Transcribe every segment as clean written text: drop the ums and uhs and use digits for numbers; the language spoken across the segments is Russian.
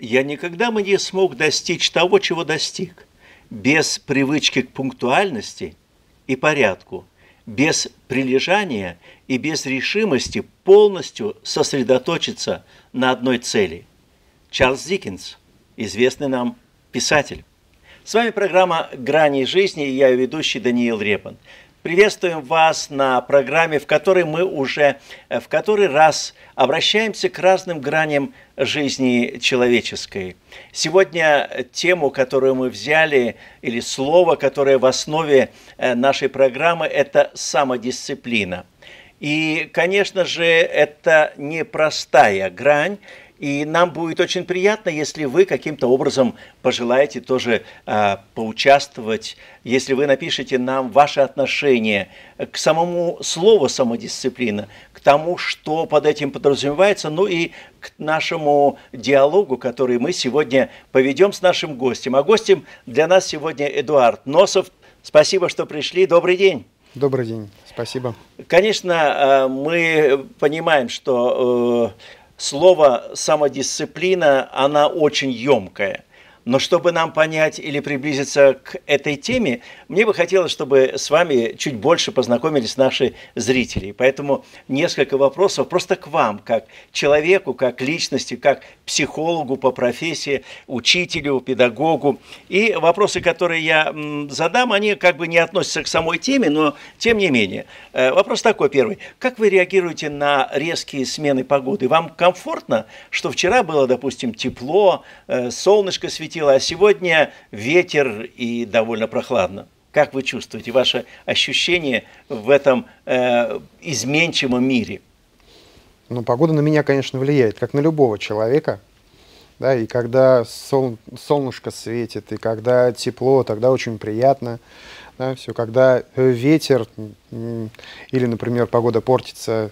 Я никогда бы не смог достичь того, чего достиг, без привычки к пунктуальности и порядку, без прилежания и без решимости полностью сосредоточиться на одной цели. Чарльз Диккенс, известный нам писатель. С вами программа «Грани жизни» и я ее ведущий Даниил Репан. Приветствуем вас на программе, в которой мы уже в который раз обращаемся к разным граням жизни человеческой. Сегодня тему, которую мы взяли, или слово, которое в основе нашей программы, это самодисциплина. И, конечно же, это непростая грань. И нам будет очень приятно, если вы каким-то образом пожелаете тоже поучаствовать, если вы напишите нам ваше отношение к самому слову самодисциплина, к тому, что под этим подразумевается, ну и к нашему диалогу, который мы сегодня поведем с нашим гостем. А гостем для нас сегодня Эдуард Носов. Спасибо, что пришли. Добрый день. Добрый день. Спасибо. Конечно, мы понимаем, что слово «самодисциплина», она очень емкая. Но чтобы нам понять или приблизиться к этой теме, мне бы хотелось, чтобы с вами чуть больше познакомились наши зрители. Поэтому несколько вопросов просто к вам, как человеку, как личности, как психологу по профессии, учителю, педагогу. И вопросы, которые я задам, они как бы не относятся к самой теме, но тем не менее. Вопрос такой первый. Как вы реагируете на резкие смены погоды? Вам комфортно, что вчера было, допустим, тепло, солнышко светило, а сегодня ветер и довольно прохладно? Как вы чувствуете ваше ощущение в этом изменчивом мире? Ну, погода на меня, конечно, влияет, как на любого человека. Да, и когда солнышко светит, и когда тепло, тогда очень приятно. Да, все, когда ветер или, например, погода портится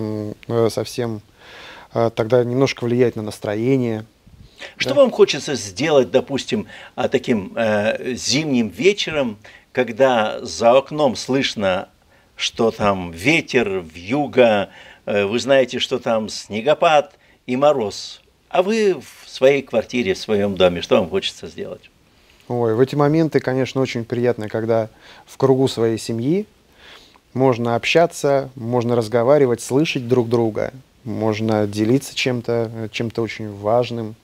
совсем, тогда немножко влияет на настроение. Что вам хочется сделать, допустим, таким зимним вечером, когда за окном слышно, что там ветер, вьюга, вы знаете, что там снегопад и мороз, а вы в своей квартире, в своем доме, что вам хочется сделать? Ой, в эти моменты, конечно, очень приятно, когда в кругу своей семьи можно общаться, можно разговаривать, слышать друг друга, можно делиться чем-то очень важным.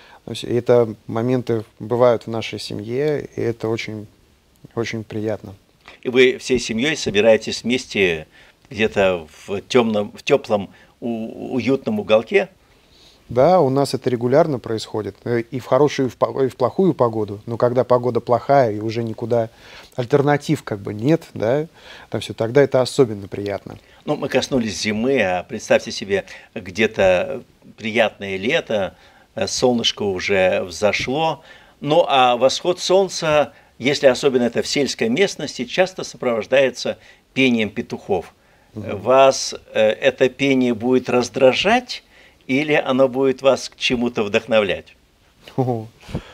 Это моменты бывают в нашей семье, и это очень, очень приятно. И вы всей семьей собираетесь вместе где-то в теплом, уютном уголке? Да, у нас это регулярно происходит, и в хорошую, и в плохую погоду. Но когда погода плохая, и уже никуда альтернатив как бы нет, да, тогда это особенно приятно. Ну, мы коснулись зимы, а представьте себе где-то приятное лето, солнышко уже взошло. Ну, а восход солнца, если особенно это в сельской местности, часто сопровождается пением петухов. Вас это пение будет раздражать или оно будет вас к чему-то вдохновлять? Вы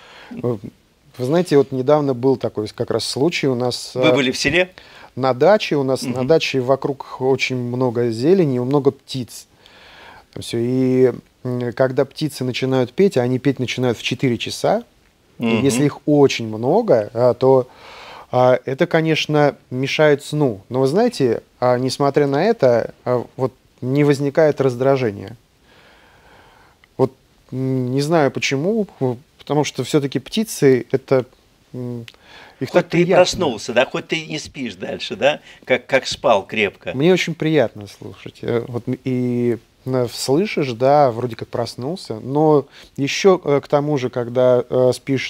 знаете, вот недавно был такой как раз случай у нас. Вы были в селе? На даче. У нас на даче вокруг очень много зелени, много птиц. И когда птицы начинают петь, а они петь начинают в 4 часа, и если их очень много, то это, конечно, мешает сну. Но вы знаете, несмотря на это, вот не возникает раздражения. Вот не знаю почему, потому что все-таки птицы это их хоть так ты и приятно. проснулся, да, хоть ты и не спишь дальше, да, как спал крепко. Мне очень приятно слушать. Вот, и слышишь, да, вроде как проснулся, но еще к тому же, когда спишь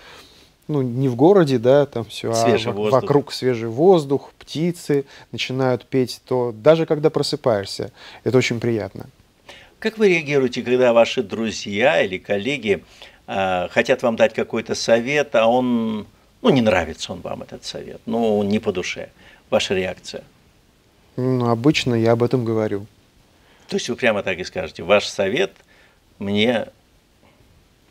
не в городе, да, там все, вокруг свежий воздух, птицы начинают петь, то даже когда просыпаешься, это очень приятно. Как вы реагируете, когда ваши друзья или коллеги хотят вам дать какой-то совет, а он, не нравится он вам, этот совет, не по душе? Ваша реакция? Обычно я об этом говорю. То есть вы прямо так и скажете, ваш совет мне...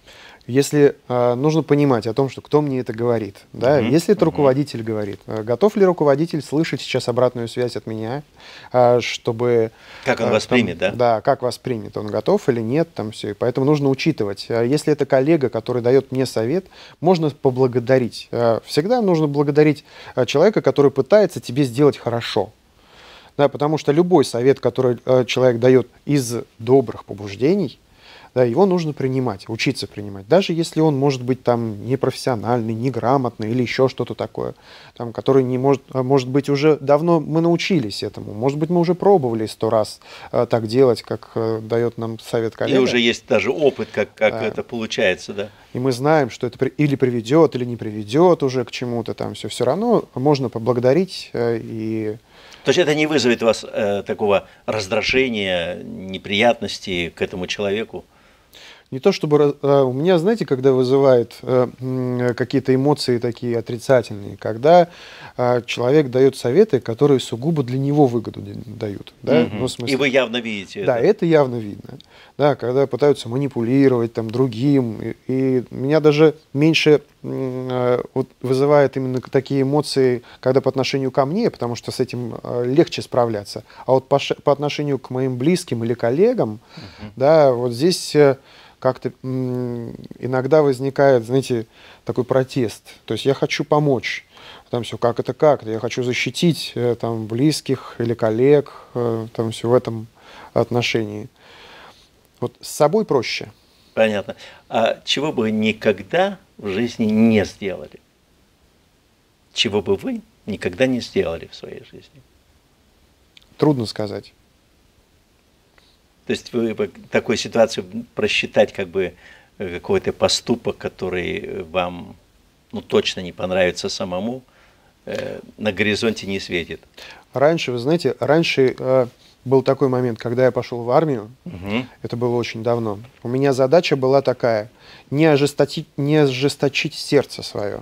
Если нужно понимать о том, что кто мне это говорит, да, если это руководитель говорит, готов ли руководитель слышать сейчас обратную связь от меня, чтобы... Как он воспримет, да? Да, как воспримет, он готов или нет, там все. И поэтому нужно учитывать. Если это коллега, который дает мне совет, можно поблагодарить. Всегда нужно благодарить человека, который пытается тебе сделать хорошо. Да, потому что любой совет, который человек дает из добрых побуждений, да, его нужно принимать, учиться принимать. Даже если он может быть там непрофессиональный, неграмотный или еще что-то такое, там, который не может быть уже давно мы научились этому. Может быть, мы уже пробовали 100 раз так делать, как дает нам совет коллега. И уже есть даже опыт, как это получается, да. И мы знаем, что это или приведет, или не приведет уже к чему-то там все. Все равно можно поблагодарить и... То есть это не вызовет у вас такого раздражения, неприятностей к этому человеку? Не то чтобы... У меня, знаете, когда вызывает какие-то эмоции такие отрицательные, когда человек дает советы, которые сугубо для него выгоду дают. Да? Ну, в смысле, и вы явно видите да, это явно видно. Да, когда пытаются манипулировать там, другим. И меня даже меньше вызывает именно такие эмоции, когда по отношению ко мне, потому что с этим легче справляться. А вот по отношению к моим близким или коллегам, да, вот здесь... как-то иногда возникает, знаете, такой протест. То есть я хочу помочь. Там все, как это как-то. Я хочу защитить там, близких или коллег там, все в этом отношении. Вот с собой проще. Понятно. А чего бы вы никогда в жизни не сделали? Чего бы вы никогда не сделали в своей жизни? Трудно сказать. То есть вы в такой ситуации просчитать как бы какой-то поступок, который вам точно не понравится самому, на горизонте не светит. Раньше, вы знаете, был такой момент, когда я пошел в армию, это было очень давно. У меня задача была такая, не ожесточить сердце свое.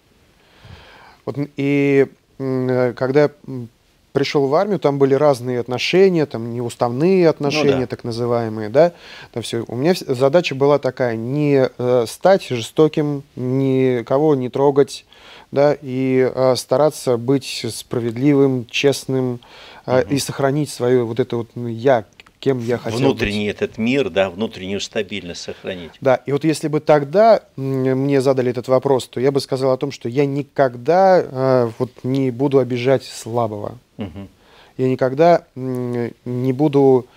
Вот, и когда я пришел в армию, там были разные отношения, там неуставные отношения, так называемые, да, там все. У меня задача была такая, не стать жестоким, никого не трогать, да, и стараться быть справедливым, честным, и сохранить свое вот это вот я, кем я хотел внутренний быть. Этот мир, да, внутреннюю стабильность сохранить. Да, и вот если бы тогда мне задали этот вопрос, то я бы сказал о том, что я никогда вот не буду обижать слабого. Я никогда не буду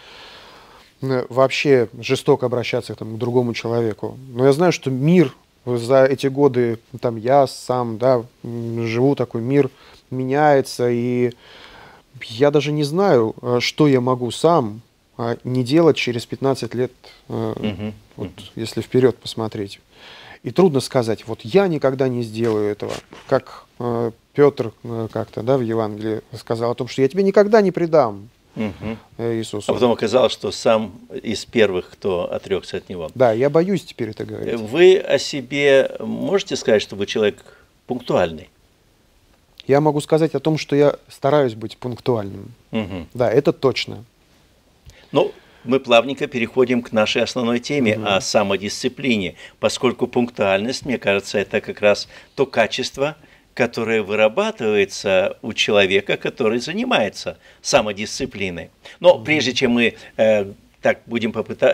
вообще жестоко обращаться там, к другому человеку. Но я знаю, что мир за эти годы, там я сам, да, живу, такой мир меняется, и я даже не знаю, что я могу сам не делать через 15 лет, вот, если вперед посмотреть. И трудно сказать, вот я никогда не сделаю этого, как Петр как-то, да, в Евангелии сказал о том, что я тебе никогда не предам Иисусу. А потом оказалось, что сам из первых, кто отрекся от него. Да, я боюсь теперь это говорить. Вы о себе можете сказать, что вы человек пунктуальный? Я могу сказать о том, что я стараюсь быть пунктуальным. Да, это точно. Ну, мы плавненько переходим к нашей основной теме о самодисциплине, поскольку пунктуальность, мне кажется, это как раз то качество, которое вырабатывается у человека, который занимается самодисциплиной. Но прежде чем мы будем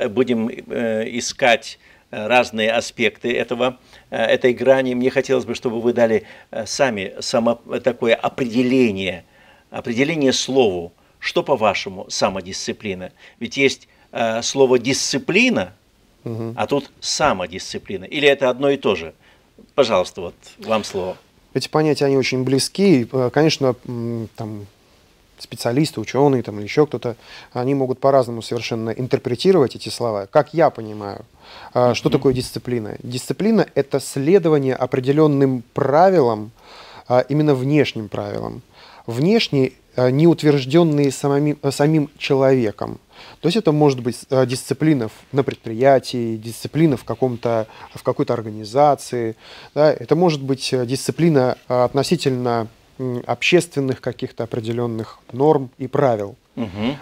искать разные аспекты этой грани, мне хотелось бы, чтобы вы дали сами такое определение слову. Что, по-вашему, самодисциплина? Ведь есть слово «дисциплина», а тут «самодисциплина». Или это одно и то же? Пожалуйста, вот вам слово. Эти понятия, они очень близки. Конечно, там, специалисты, ученые там, или еще кто-то, они могут по-разному совершенно интерпретировать эти слова. Как я понимаю, что такое дисциплина? Дисциплина – это следование определенным правилам, именно внешним правилам. Внешние, не утвержденные самим человеком. То есть это может быть дисциплина на предприятии, дисциплина в какой-то организации. Да? Это может быть дисциплина относительно общественных каких-то определенных норм и правил.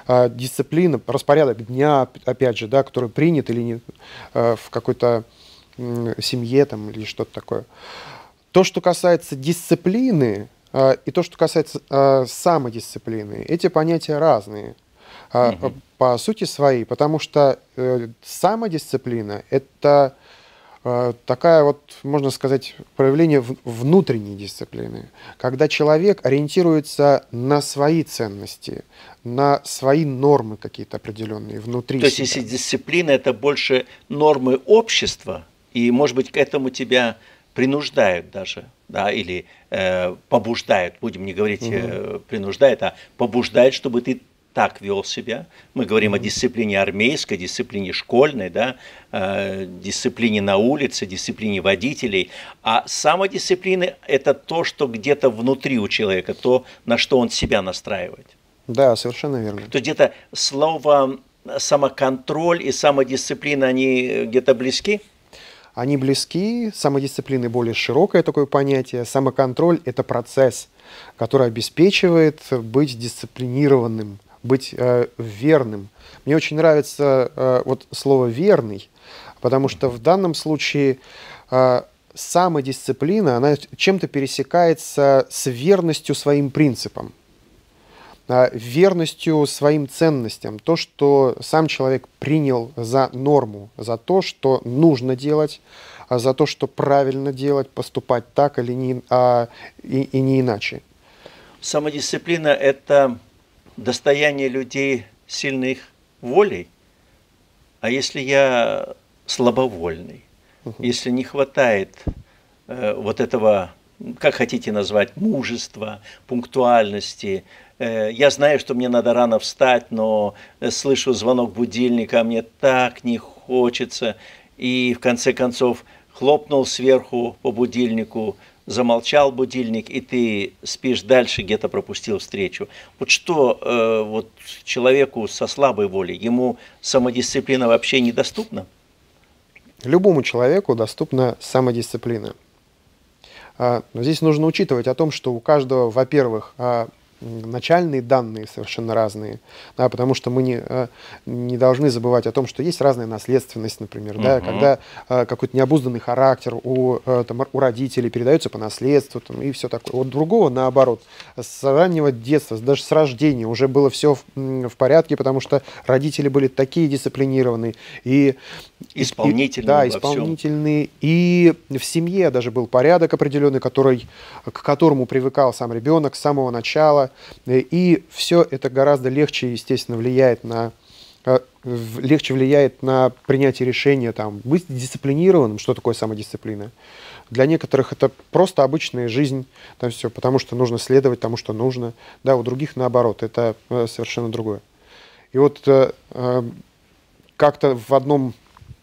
Дисциплина, распорядок дня, опять же, да, который принят или не, в какой-то семье там, или что-то такое. То, что касается дисциплины, и то, что касается самодисциплины, эти понятия разные по сути своей, потому что самодисциплина – это такая вот, можно сказать, проявление внутренней дисциплины, когда человек ориентируется на свои ценности, на свои нормы какие-то определенные внутри То есть, себя. если дисциплина – это больше нормы общества, и, может быть, к этому тебя принуждают даже, да, или побуждают, будем не говорить принуждают, а побуждают, чтобы ты так вел себя. Мы говорим о дисциплине армейской, дисциплине школьной, да, дисциплине на улице, дисциплине водителей. А самодисциплина – это то, что где-то внутри у человека, то, на что он себя настраивает. Да, совершенно верно. То есть где-то слово самоконтроль и самодисциплина, они где-то близки? Они близки, самодисциплина более широкое такое понятие. Самоконтроль – это процесс, который обеспечивает быть дисциплинированным, быть верным. Мне очень нравится вот слово «верный», потому что в данном случае самодисциплина, она чем-то пересекается с верностью своим принципам, верностью своим ценностям, то, что сам человек принял за норму, за то, что нужно делать, за то, что правильно делать, поступать так или не, и не иначе. Самодисциплина – это достояние людей сильных волей. А если я слабовольный, если не хватает вот этого, как хотите назвать, мужества, пунктуальности, я знаю, что мне надо рано встать, но слышу звонок будильника, а мне так не хочется, и в конце концов хлопнул сверху по будильнику, замолчал будильник, и ты спишь дальше, где-то пропустил встречу. Вот что вот человеку со слабой волей, ему самодисциплина вообще недоступна? Любому человеку доступна самодисциплина. Но здесь нужно учитывать о том, что у каждого, во-первых, начальные данные совершенно разные, да, потому что мы не должны забывать о том, что есть разная наследственность, например, да, когда какой-то необузданный характер у родителей передается по наследству там, и все такое. Вот другого, наоборот, с раннего детства, даже с рождения уже было все в порядке, потому что родители были такие дисциплинированные и исполнительные, да, исполнительные. И в семье даже был порядок определенный, к которому привыкал сам ребенок с самого начала. И все это гораздо легче, естественно, влияет на принятие решения, там, быть дисциплинированным. Что такое самодисциплина? Для некоторых это просто обычная жизнь, там все, потому что нужно следовать тому, что нужно. Да, у других наоборот, это совершенно другое. И вот как-то в одном,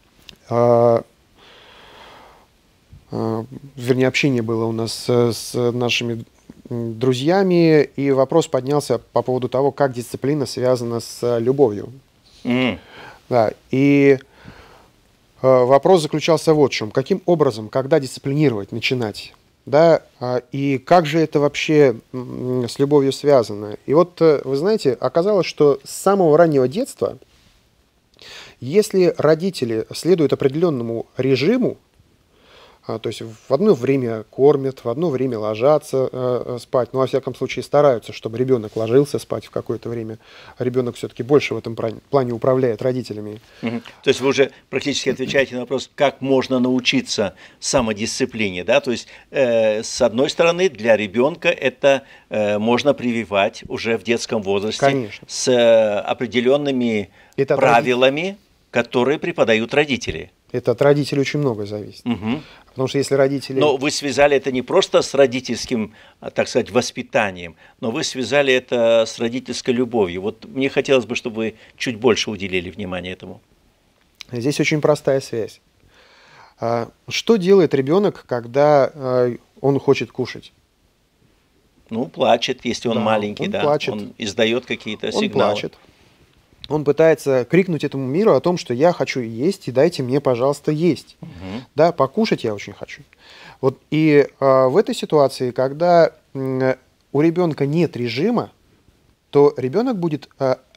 вернее, общение было у нас с нашими друзьями, и вопрос поднялся по поводу того, как дисциплина связана с любовью. Да, и вопрос заключался вот в чем. Каким образом, когда дисциплинировать начинать? Да, и как же это вообще с любовью связано? И вот, вы знаете, оказалось, что с самого раннего детства, если родители следуют определенному режиму, то есть в одно время кормят, в одно время ложатся спать, но во всяком случае стараются, чтобы ребенок ложился спать в какое-то время. Ребенок все-таки больше в этом плане управляет родителями. То есть вы уже практически отвечаете на вопрос, как можно научиться самодисциплине. Да? То есть, с одной стороны, для ребенка это можно прививать уже в детском возрасте. Конечно. С определенными правилами, которые преподают родители. Это от родителей очень много зависит. Потому что если родители... Но вы связали это не просто с родительским, так сказать, воспитанием, но вы связали это с родительской любовью. Вот мне хотелось бы, чтобы вы чуть больше уделили внимание этому. Здесь очень простая связь. Что делает ребенок, когда он хочет кушать? Ну, плачет, если он маленький, он плачет. Он издает какие-то сигналы. Он плачет. Он пытается крикнуть этому миру о том, что я хочу есть, и дайте мне, пожалуйста, есть. Да, покушать я очень хочу. Вот, и в этой ситуации, когда у ребенка нет режима, то ребенок будет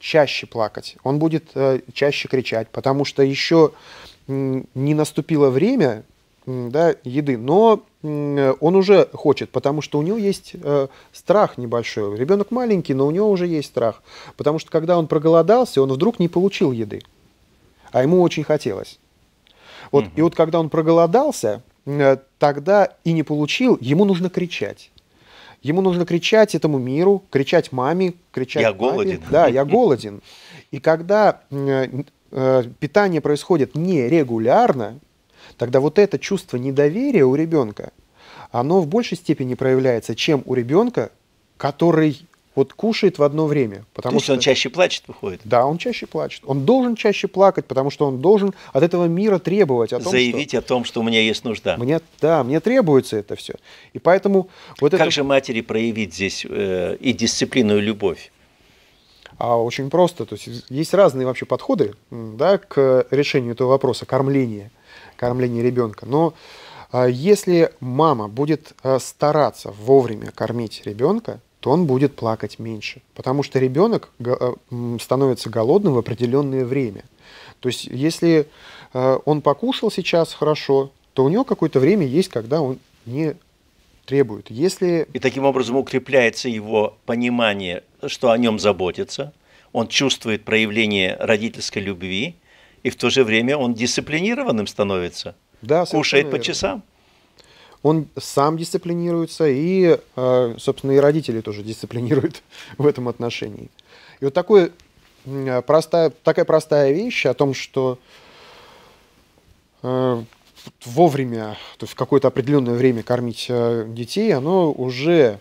чаще плакать, он будет чаще кричать, потому что еще не наступило время, да, еды, но он уже хочет, потому что у него есть страх небольшой. Ребенок маленький, но у него уже есть страх. Потому что когда он проголодался, он вдруг не получил еды, а ему очень хотелось. Вот, и вот когда он проголодался, тогда и не получил, ему нужно кричать. Ему нужно кричать этому миру, кричать маме, кричать «Я папе. голоден». Да, я голоден. И когда питание происходит нерегулярно, тогда вот это чувство недоверия у ребенка, оно в большей степени проявляется, чем у ребенка, который вот кушает в одно время. Потому что он чаще плачет, выходит? Да, он чаще плачет. Он должен чаще плакать, потому что он должен от этого мира требовать. Заявить о том, что у меня есть нужда. Мне требуется это все. И поэтому вот как же матери проявить здесь и дисциплину, и любовь? Очень просто. То есть разные вообще подходы, да, к решению этого вопроса, кормления ребенка. Но если мама будет стараться вовремя кормить ребенка, то он будет плакать меньше. Потому что ребенок становится голодным в определенное время. То есть если он покушал сейчас хорошо, то у него какое-то время есть, когда он не требует. И таким образом укрепляется его понимание, что о нем заботятся, он чувствует проявление родительской любви, и в то же время он дисциплинированным становится, да, кушает по часам. Он сам дисциплинируется, и, собственно, и родители тоже дисциплинируют в этом отношении. И вот такая простая вещь о том, что вовремя, то есть в какое-то определенное время кормить детей, оно уже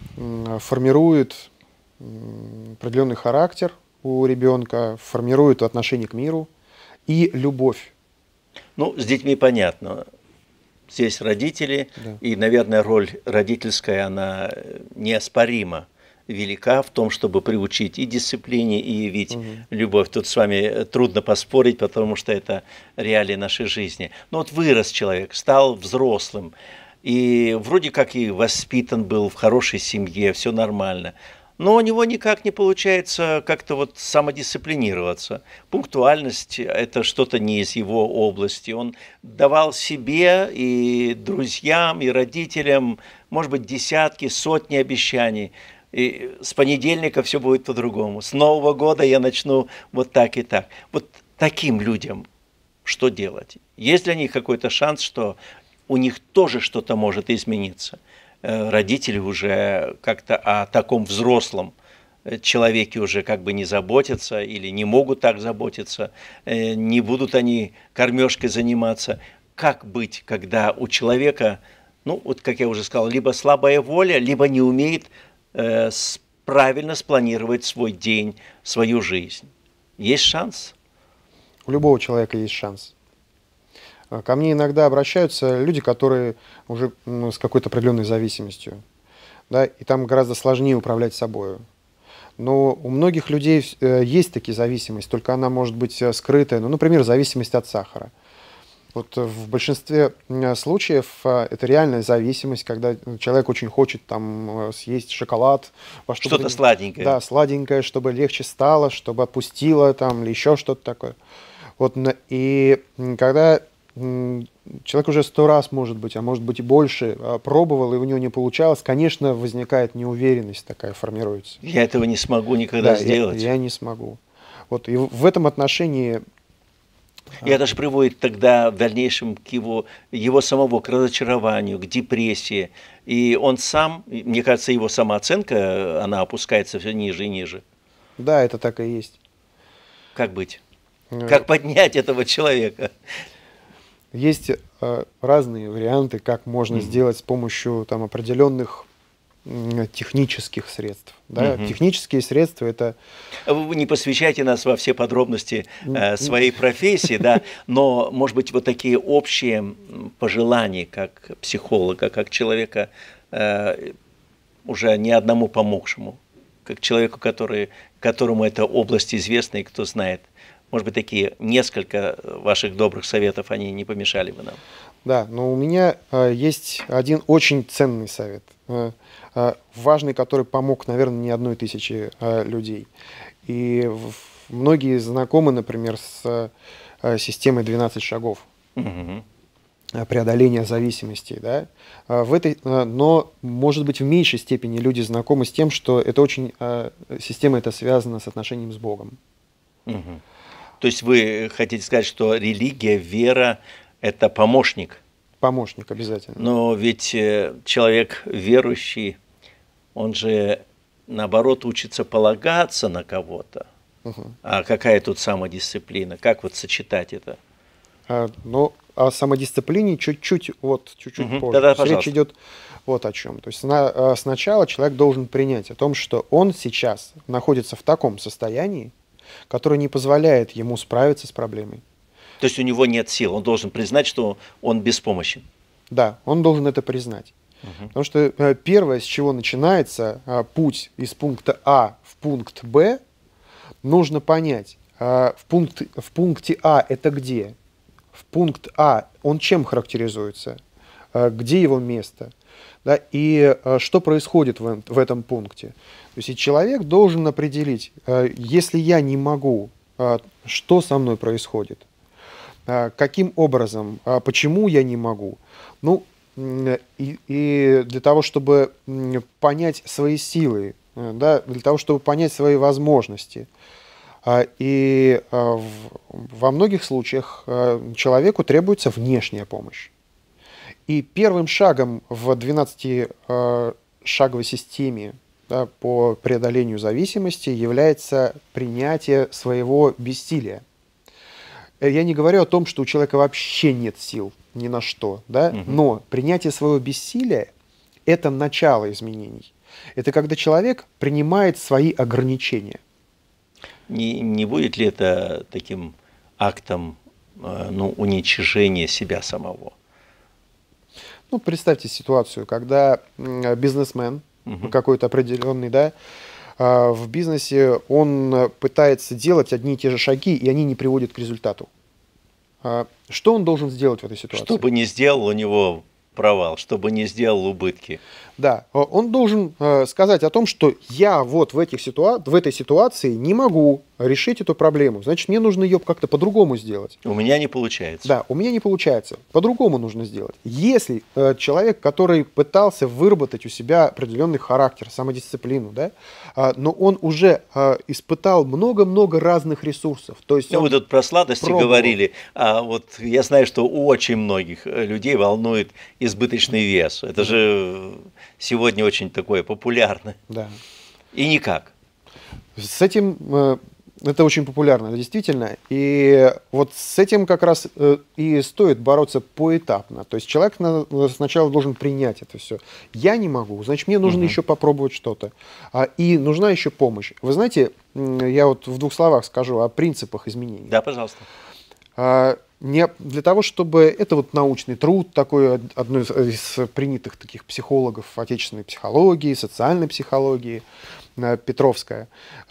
формирует определенный характер у ребенка, формирует отношение к миру и любовь. Ну, с детьми понятно. Здесь родители, да. И, наверное, роль родительская, она неоспорима, велика в том, чтобы приучить и дисциплине, и явить любовь. Тут с вами трудно поспорить, потому что это реалии нашей жизни. Но вот вырос человек, стал взрослым, и вроде как и воспитан был в хорошей семье, все нормально. Но у него никак не получается как-то вот самодисциплинироваться. Пунктуальность – это что-то не из его области. Он давал себе и друзьям, и родителям, может быть, десятки, сотни обещаний. И с понедельника все будет по-другому. С Нового года я начну вот так и так. Вот таким людям что делать? Есть для них какой-то шанс, что у них тоже что-то может измениться? Родители уже как-то о таком взрослом человеке уже как бы не заботятся или не могут так заботиться, не будут они кормежкой заниматься. Как быть, когда у человека, ну вот как я уже сказал, либо слабая воля, либо не умеет правильно спланировать свой день, свою жизнь? Есть шанс? У любого человека есть шанс. Ко мне иногда обращаются люди, которые уже с какой-то определенной зависимостью, да, и там гораздо сложнее управлять собой. Но у многих людей есть такие зависимости, только она может быть скрытая. Ну, например, зависимость от сахара. Вот в большинстве случаев это реальная зависимость, когда человек очень хочет там съесть шоколад. Что-то сладенькое. Да, сладенькое, чтобы легче стало, чтобы отпустило там, или еще что-то такое. Вот, и когда человек уже 100 раз, может быть, а может быть и больше, пробовал, и у него не получалось, конечно, возникает неуверенность такая, формируется. Я этого не смогу никогда сделать. Я не смогу. Вот, и в этом отношении... И это же приводит тогда в дальнейшем к его самого, к разочарованию, к депрессии. И он сам, мне кажется, его самооценка, она опускается все ниже и ниже. Да, это так и есть. Как быть? Как поднять этого человека? Есть разные варианты, как можно сделать с помощью там, определенных технических средств. Да? Технические средства – это… Вы не посвящайте нас во все подробности своей профессии, да, но, может быть, вот такие общие пожелания, как психолога, как человека, уже не одному помогшему, как человеку, которому эта область известна и кто знает. Может быть, такие несколько ваших добрых советов, они не помешали бы нам. Да, но у меня есть один очень ценный совет, важный, который помог, наверное, не 1000 людей. И многие знакомы, например, с системой 12 шагов преодоления зависимостей. Да? Но, может быть, в меньшей степени люди знакомы с тем, что это система эта связана с отношением с Богом. То есть вы хотите сказать, что религия, вера – это помощник? Помощник обязательно. Но ведь человек верующий, он же, наоборот, учится полагаться на кого-то. А какая тут самодисциплина? Как вот сочетать это? Ну, о самодисциплине чуть-чуть позже. Да-да, Речь идет вот о чем. То есть сначала человек должен принять о том, что он сейчас находится в таком состоянии, которое не позволяет ему справиться с проблемой. То есть у него нет сил, он должен признать, что он беспомощен. Да, он должен это признать. Потому что первое, с чего начинается путь из пункта А в пункт Б, нужно понять, в пункте А это где? В пункт А он чем характеризуется? Где его место? Да, и что происходит в этом пункте? То есть человек должен определить, если я не могу, что со мной происходит? Каким образом? Почему я не могу? Ну, и для того, чтобы понять свои силы, да, для того, чтобы понять свои возможности. И во многих случаях человеку требуется внешняя помощь. И первым шагом в 12-шаговой системе, да, по преодолению зависимости является принятие своего бессилия. Я не говорю о том, что у человека вообще нет сил ни на что, да? Но принятие своего бессилия – это начало изменений. Это когда человек принимает свои ограничения. Не будет ли это таким актом уничижения себя самого? Ну, представьте ситуацию, когда бизнесмен какой-то определенный, да, в бизнесе он пытается делать одни и те же шаги, и они не приводят к результату. Что он должен сделать в этой ситуации? Что бы ни сделал, у него провал, что бы ни сделал, убытки. Да, он должен сказать о том, что я вот в этой ситуации не могу решить эту проблему. Значит, мне нужно ее как-то по-другому сделать. У меня не получается. Да, у меня не получается. По-другому нужно сделать. Если человек, который пытался выработать у себя определенный характер, самодисциплину, да, но он уже испытал много-много разных ресурсов. То есть вы тут про сладости говорили, а вот я знаю, что у очень многих людей волнует избыточный вес. Это же сегодня очень такое популярно. Да. И никак. С этим это очень популярно, действительно. И вот с этим как раз и стоит бороться поэтапно. То есть человек сначала должен принять это все. Я не могу, значит, мне нужно еще попробовать что-то. И нужна еще помощь. Вы знаете, я вот в 2 словах скажу о принципах изменений. Да, пожалуйста. Для того, чтобы это вот научный труд, такой одной из принятых таких психологов отечественной психологии, социальной психологии, Петровская.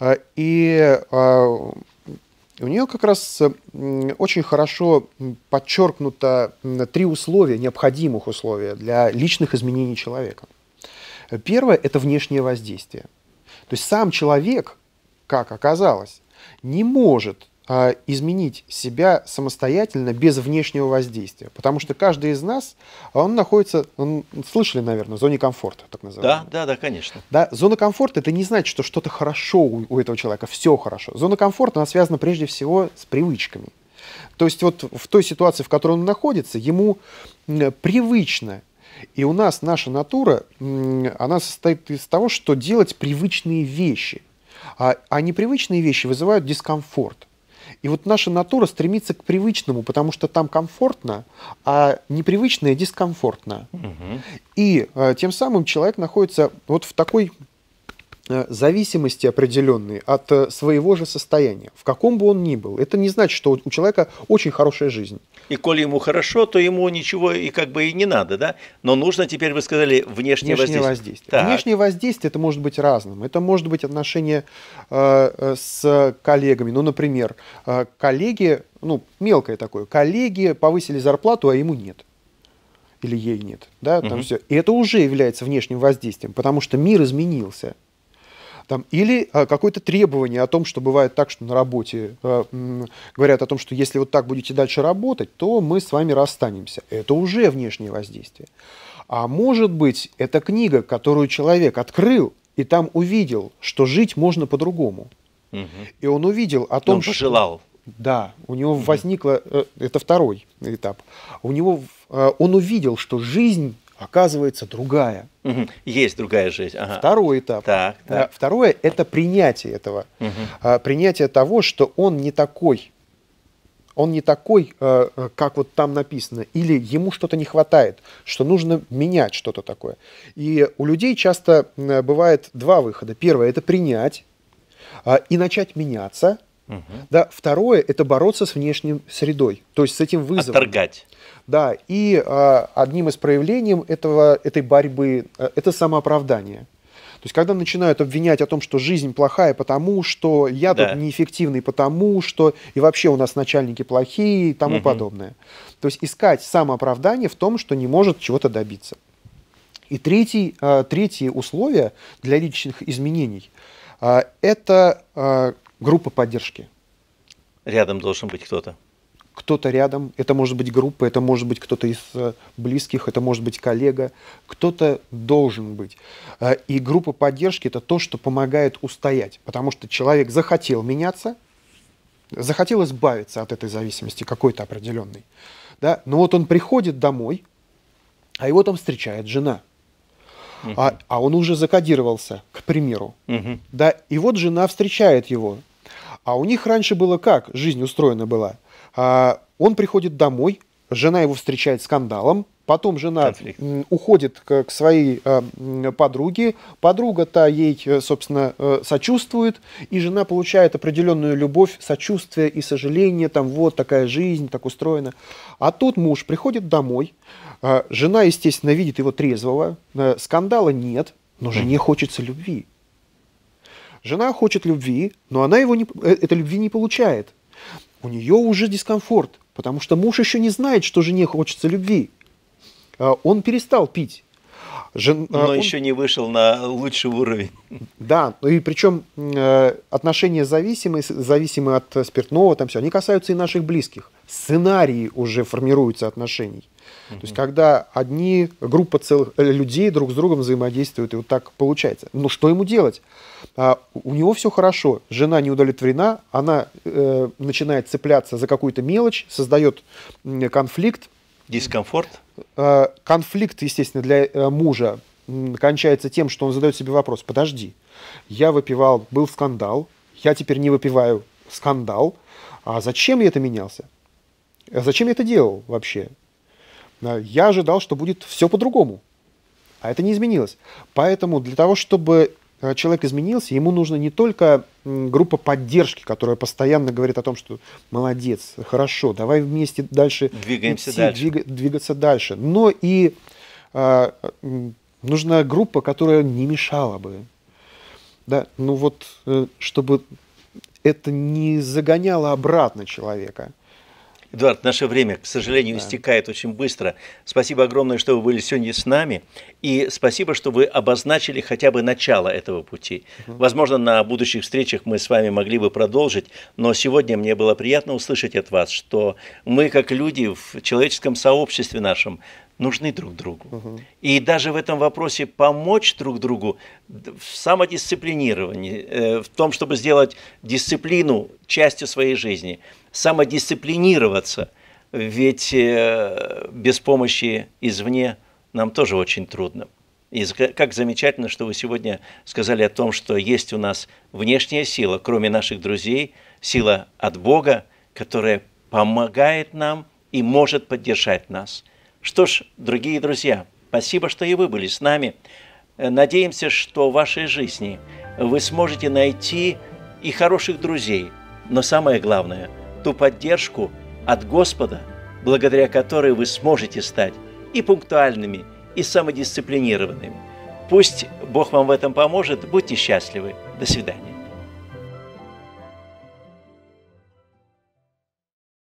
И у нее как раз очень хорошо подчеркнуто 3 условия, необходимых условия для личных изменений человека. Первое – это внешнее воздействие. То есть сам человек, как оказалось, не может изменить себя самостоятельно без внешнего воздействия. Потому что каждый из нас, он находится, слышали, наверное, в зоне комфорта, так называемой. Да, конечно. Да, зона комфорта – это не значит, что что-то хорошо у этого человека, все хорошо. Зона комфорта, она связана прежде всего с привычками. То есть вот в той ситуации, в которой он находится, ему привычно. И у нас наша натура, она состоит из того, что делать привычные вещи. А непривычные вещи вызывают дискомфорт. И вот наша натура стремится к привычному, потому что там комфортно, а непривычное дискомфортно. И тем самым человек находится вот в такой зависимости определенной от своего же состояния, в каком бы он ни был. Это не значит, что у человека очень хорошая жизнь. И коли ему хорошо, то ему ничего и как бы и не надо, да? Но нужно теперь, вы сказали, внешнее воздействие. Внешнее воздействие это может быть разным. Это может быть отношение с коллегами. Ну, например, коллеги, мелкое такое, коллеги повысили зарплату, а ему нет. Или ей нет. Да, там все. И это уже является внешним воздействием, потому что мир изменился. Там, или какое-то требование о том, что бывает так, что на работе говорят о том, что если вот так будете дальше работать, то мы с вами расстанемся. Это уже внешнее воздействие. А может быть, это книга, которую человек открыл, и там увидел, что жить можно по-другому. И он увидел о том, он пожелал. Да, у него возникло, это второй этап, он увидел, что жизнь оказывается другая. Есть другая жизнь. Ага. Второй этап. Так. Второе – это принятие этого. Принятие того, что он не такой. Он не такой, как вот там написано. Или ему что-то не хватает, что нужно менять что-то такое. И у людей часто бывает два выхода. Первое – это принять и начать меняться. Да, второе – это бороться с внешней средой, то есть с этим вызовом. Отторгать. Да, и одним из проявлений этой борьбы это самооправдание. То есть когда начинают обвинять о том, что жизнь плохая, потому что я тут неэффективный, потому что и вообще у нас начальники плохие и тому подобное. То есть искать самооправдание в том, что не может чего-то добиться. И третье условие для личных изменений – это группа поддержки. Рядом должен быть кто-то. Кто-то рядом, это может быть группа, это может быть кто-то из близких, это может быть коллега, кто-то должен быть. И группа поддержки – это то, что помогает устоять, потому что человек захотел меняться, захотел избавиться от этой зависимости какой-то определенной. Да? Но вот он приходит домой, а его там встречает жена. А он уже закодировался, к примеру. Да? И вот жена встречает его. А у них раньше было как? Жизнь устроена была. Он приходит домой, жена его встречает скандалом, потом жена уходит к своей подруге, подруга-то ей, собственно, сочувствует, и жена получает определенную любовь, сочувствие и сожаление, там вот такая жизнь, так устроена. А тут муж приходит домой, жена, естественно, видит его трезвого, скандала нет, но жене хочется любви. Жена хочет любви, но она этой любви не получает. У нее уже дискомфорт, потому что муж еще не знает, что жене хочется любви. Он перестал пить. Но еще не вышел на лучший уровень. Да, и причем отношения зависимые от спиртного, там все, они касаются и наших близких. Сценарии уже формируются отношений. То есть, когда группа целых людей друг с другом взаимодействуют, и вот так получается. Ну, что ему делать? У него все хорошо, жена не удовлетворена, она начинает цепляться за какую-то мелочь, создает конфликт. Дискомфорт? Конфликт, естественно, для мужа кончается тем, что он задает себе вопрос: подожди, я выпивал, был скандал, я теперь не выпиваю, скандал, а зачем я это менялся? Зачем я это делал вообще? Я ожидал, что будет все по-другому, а это не изменилось. Поэтому для того, чтобы человек изменился, ему нужна не только группа поддержки, которая постоянно говорит о том, что молодец, хорошо, давай вместе дальше двигаться дальше, но и нужна группа, которая не мешала бы. Да? Ну вот, чтобы это не загоняло обратно человека. Эдуард, наше время, к сожалению, истекает очень быстро. Спасибо огромное, что вы были сегодня с нами. И спасибо, что вы обозначили хотя бы начало этого пути. Возможно, на будущих встречах мы с вами могли бы продолжить, но сегодня мне было приятно услышать от вас, что мы, как люди в человеческом сообществе нашем, нужны друг другу. И даже в этом вопросе помочь друг другу в самодисциплинировании, в том, чтобы сделать дисциплину частью своей жизни, самодисциплинироваться, ведь без помощи извне нам тоже очень трудно. И как замечательно, что вы сегодня сказали о том, что есть у нас внешняя сила, кроме наших друзей, сила от Бога, которая помогает нам и может поддержать нас. Что ж, дорогие друзья, спасибо, что и вы были с нами. Надеемся, что в вашей жизни вы сможете найти и хороших друзей, но самое главное, ту поддержку от Господа, благодаря которой вы сможете стать и пунктуальными, и самодисциплинированными. Пусть Бог вам в этом поможет. Будьте счастливы. До свидания.